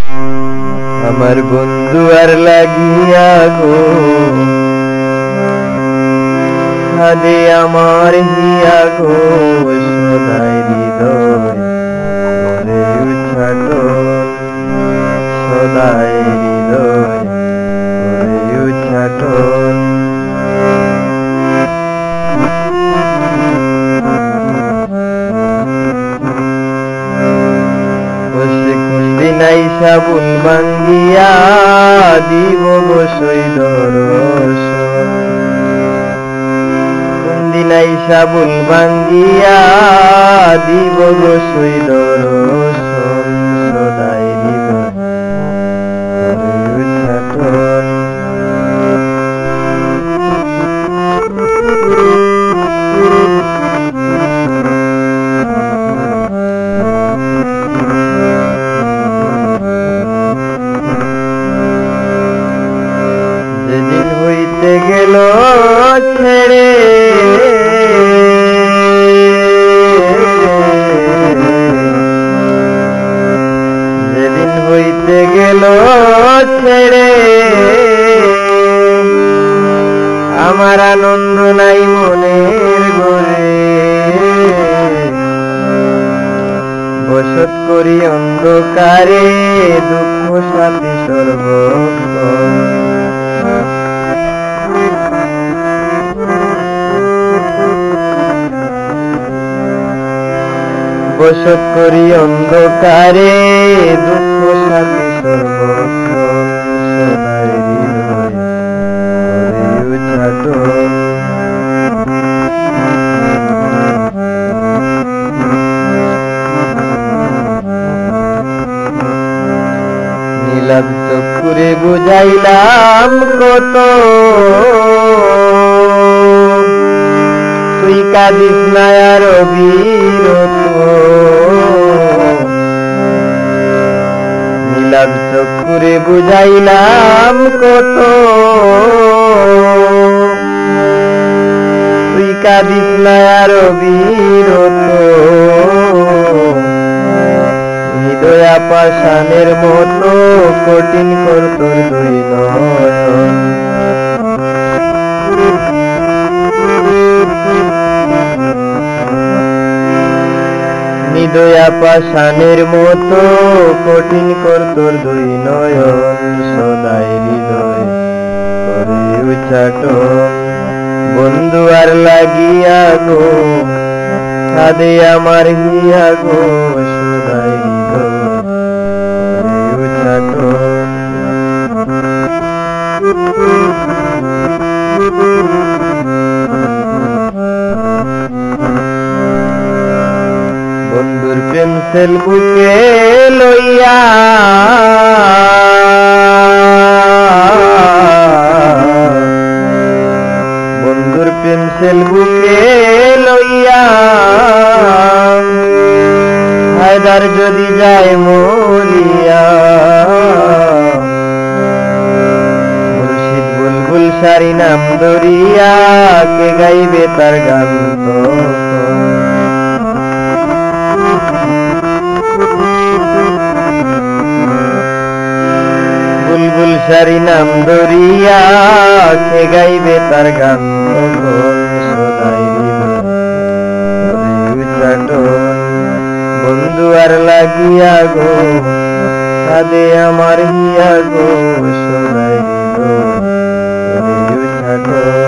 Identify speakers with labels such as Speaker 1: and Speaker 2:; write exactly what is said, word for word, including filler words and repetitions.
Speaker 1: আমার বন্ধু আর লাগিয়া গো হাদে আমার হিয়া গো সদাই হৃদয় করে উচ্ছাটন সদাই হৃদয় করে উচ্ছাটন সাবুন ভাঙ্গিয়া দিব গো দর্শন কোনদিনাই সাবুন ভাঙ্গিয়া দিব গো দর্শন সদাই হৃদয় করে উচ্ছাটন গেল ছেড়ে যেদিন হইতে গেল ছেড়ে আমার আনন্দ নাই মনের ঘরে বসত করি অন্ধকারে দুঃখ সাথী সর্বক্ষণ বসত করি অন্ধকারে দুঃখ সাথী সর্বক্ষণ সদাই হৃদয় করে উচ্ছাটন নীলাভ চক্ষুরে বুঝাইলাম কত তুই কাঁদিস না আর বিরত নীলাভ চক্ষুরে বুঝাইলাম কত তুই কাঁদিস না আর বিরত হৃদয়া পাষাণের মতো কঠিন কর তোর দুই নয়ন হৃদয়া পাষাণের মতো কঠিন কর তোর দুই নয়ন সদাই হৃদয় করে উচ্ছাটন বন্ধু আর লাগিয়া গো হাদে আমার হিয়া গো সদাই হৃদয় করে উচ্ছাটন বন্ধুর পেন্সিল বুকে লইয়া বন্ধুর পেন্সিল বুকে লইয়া হায়দার যদি যায় মরিয়া মুর্শিদ বুলবুল সারি নাম ধরিয়া কে গাইবে তার গান বুলবুল সারি নাম ধরিয়া কে গাইবে তার গান সদাই হৃদয় করে উচ্ছাটন বন্ধু আর লাগিয়া গো হাদে আমার হিয়া গো সদাই হৃদয় করে উচ্ছাটন।